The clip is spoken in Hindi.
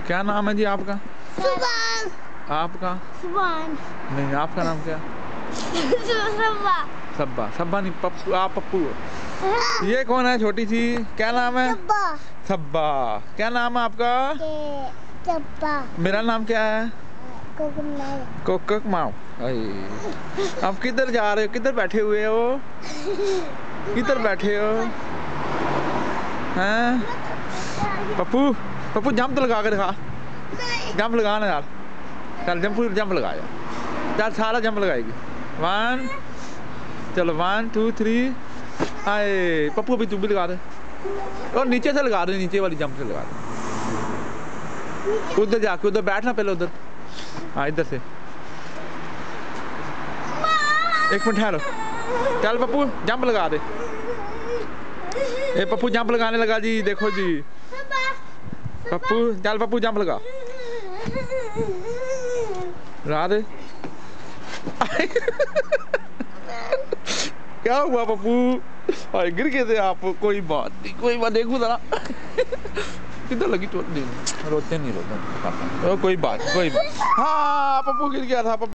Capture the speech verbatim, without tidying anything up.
क्या नाम है जी आपका? सुभान। आपका? सुभान। नहीं, आपका नाम क्या? सब्बा। सब्बा। सब्बा नहीं, पप्पू। आप पप्पू हो। ये कौन है छोटी सी? क्या नाम है? सब्बा। सब्बा। क्या नाम है आपका? सब्बा। मेरा नाम क्या है? कोकक माओ। आप किधर जा रहे हो? किधर बैठे हुए हो? किधर बैठे हो? हैं? पप्पू, पप्पू जंप तो लगा कर दिखा। जंप लगा ना यार। चल जंप जंप लगा यार। यार सारा जंप लगाएगी। वन, चलो वन टू थ्री। आए पप्पू अभी तू भी लगा दे। और नीचे से लगा दे, नीचे वाली जंप से लगा दे। उधर जाके उधर बैठना पहले उधर। हाँ इधर से। एक मिनट ठहरो। चल पप्पू जंप लगा दे। ए पप्पू जंप लगाने लगा जी, देखो जी। पप्पू चल पप्पू जंप लगा। लगा दे। क्या हुआ पप्पू? अरे गिर गए थे आप? कोई बात नहीं, कोई बात। देखो जरा किधर लगी चोट? नहीं रोते नहीं रोते। कोई बात कोई बात। हाँ पप्पू गिर गया था।